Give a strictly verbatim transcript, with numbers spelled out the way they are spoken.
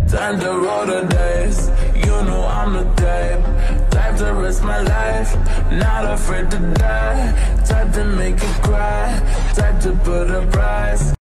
Time to roll the dice. You know I'm the type, type to risk my life, not afraid to die, type to make you cry, type to put a price